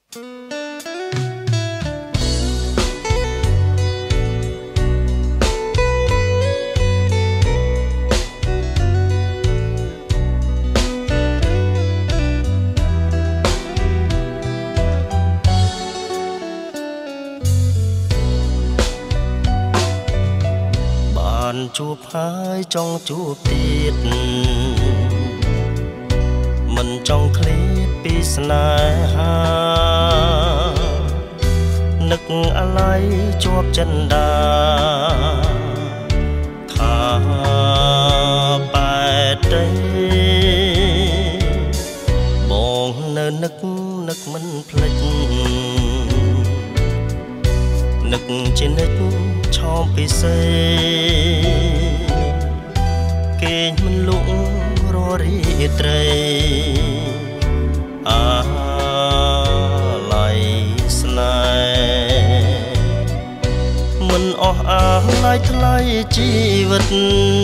ជួបហើយចង់ជួបទៀតមិនចង់ឃ្លាតពីស្នេហានឹកអាឡ័យជាប់ចិន្តាថាបែតទេបងនៅនឹកមិនភ្លេចនឹកជានិច្ចឆោមពិសេគេមិនលក់ររីត្រីអាឡ័យស្នេហ៍មិនអស់អាឡ័យថ្លៃជីវិត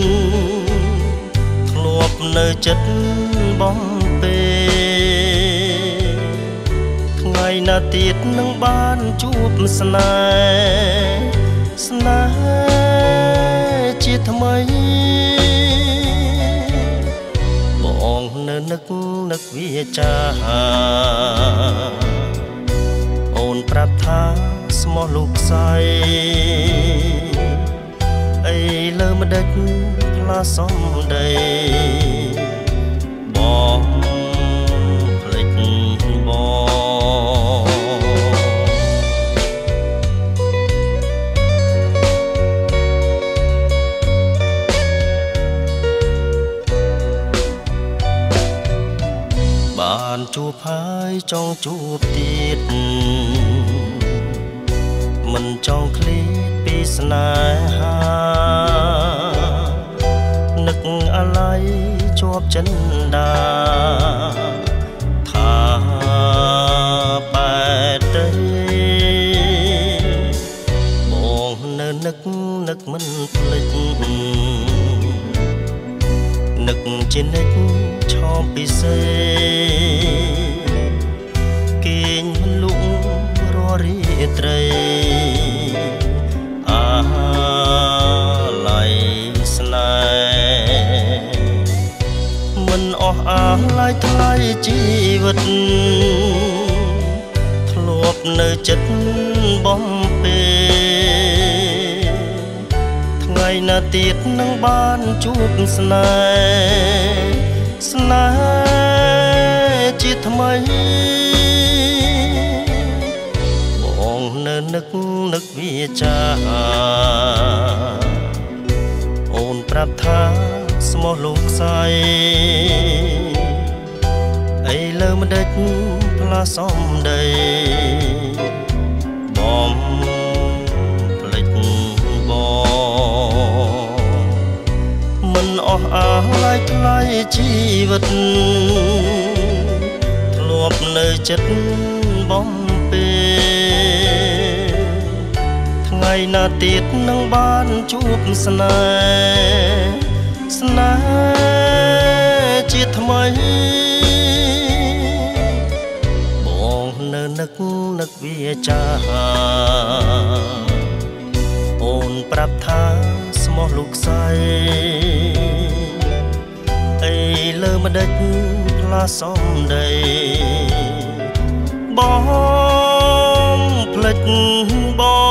ធ្លាប់នៅចិត្តបំពេថ្ងៃណាទៀតនឹងបានជួបស្នេហ៍ជាថ្មីបងនៅនឹកវាចាអូនប្រាប់ថាស្មោះលោកស្រីអីលើម្ដេចផ្លាសំដីបងភ្លេចបានជួបហើយចង់ជួបទៀតមិនចង់ឃ្លាតពីស្នេហានឹកអាឡ័យជាប់ចិន្តាថាបែតទេបងនៅនឹកមិនភ្លេចនឹកជានិច្ចឆោមពិសេគេងមិនលក់ររីត្រីអាឡ័យស្នេហ៍មិនអស់អាឡ័យថ្លៃជីវិតធ្លាប់នៅចិត្តបំពេថ្ងៃណាទៀតនឹងបានជួបស្នេហ៍ជាថ្មីបងនៅនឹកវាចាអូនប្រាប់ថាស្មោះលោកស្រីអីលើម្ដេចផ្លាសំដីបងភ្លេចមិនអស់អាឡ័យថ្លៃជីវិតធ្លាប់នៅចិត្តបំពេថ្ងៃណាទៀតនឹងបានជួបស្នេហ៍ជាថ្មីបងនៅនឹកវាចាអូនប្រាប់ថាស្មោះលោកស្រីអីលើម្ដេចផ្លាសំដីបងភ្លេចបង